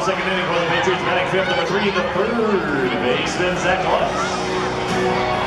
second inning for the Patriots. Batting fifth, number 3, the third baseman, Lutz.